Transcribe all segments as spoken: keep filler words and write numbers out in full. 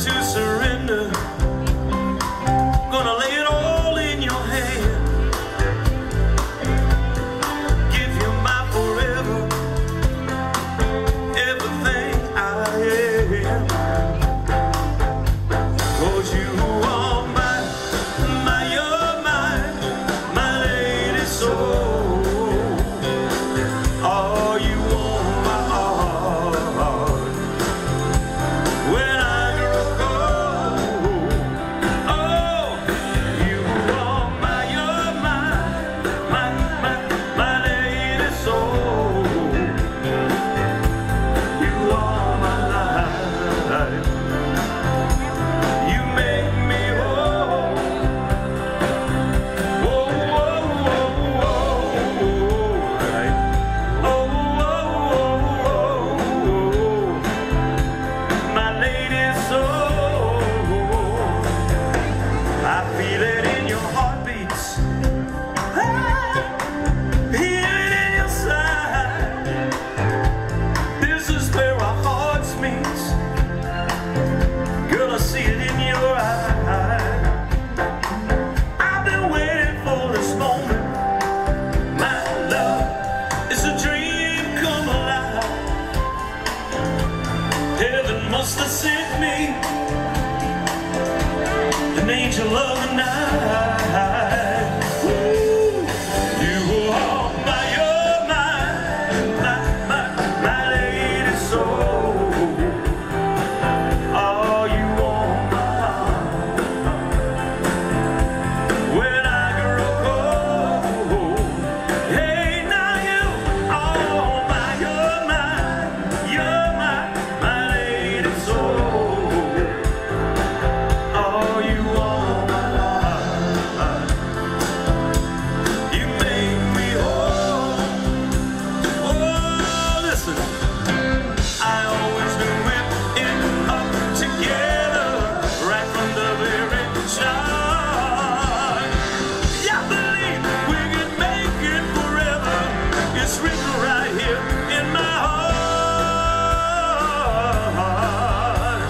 to surrender. Gonna lay it all in your hand. Give you my forever, everything I am. 'Cause you are mine, my, you're mine, my lady soul. Oh, you want my heart when I grow cold. Oh, you are my, you're mine, my, my, my lady soul. You are my life. You make me whole. Whoa, whoa, whoa, whoa. Right. Oh, whoa, whoa, whoa. My lady soul. I feel it in your heartbeats. Hear it in your side. This is where our hearts meet. Girl, I see it in your eyes. I've been waiting for this moment. My love is a dream come alive. Heaven must have sent me an angel of the night. Ooh, you are my, you're mine, my, my, my lady soul. Oh, you want my heart when I grow cold. Hey, now you are my, you're mine, you're my, my lady soul. Oh, you want my life. You make me whole. Oh, listen. I always knew we'd end up together right from the very start. Yeah, I believe we could make it forever. It's written right here in my heart.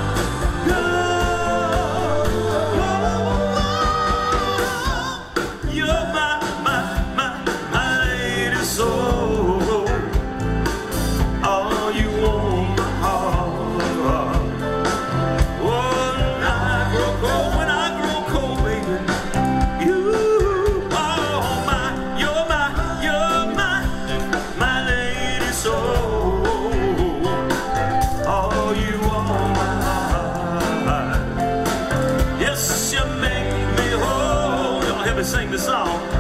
You're my, my, my, my lady soul. Oh, you want my heart. When I grow cold, when I grow cold, baby, you are my, you're my, you're my, my lady soul. Oh, you are my heart. Yes, you make me whole. Y'all help me sing the song.